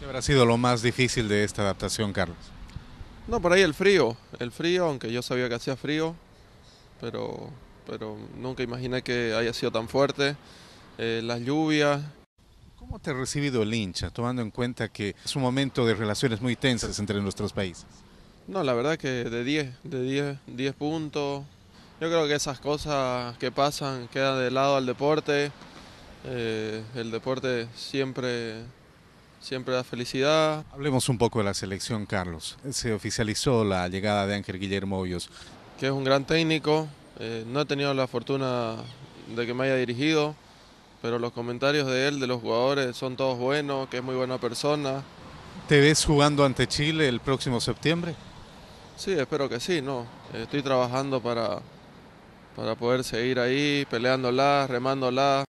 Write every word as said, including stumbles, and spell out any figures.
¿Qué habrá sido lo más difícil de esta adaptación, Carlos? No, por ahí el frío, el frío, aunque yo sabía que hacía frío, pero, pero nunca imaginé que haya sido tan fuerte. Eh, las lluvias, ¿Cómo te ha recibido el hincha, tomando en cuenta que es un momento de relaciones muy tensas entre nuestros países? no, la verdad que de diez, de diez, diez puntos. Yo creo que esas cosas que pasan quedan de lado al deporte. Eh, el deporte siempre, siempre da felicidad. Hablemos un poco de la selección, Carlos. Se oficializó la llegada de Ángel Guillermo Hoyos. Que es un gran técnico. Eh, no he tenido la fortuna de que me haya dirigido, pero los comentarios de él, de los jugadores, son todos buenos, que es muy buena persona. ¿Te ves jugando ante Chile el próximo septiembre? Sí, espero que sí, ¿no? Eh, Estoy trabajando para, para poder seguir ahí, peleándola, remándola.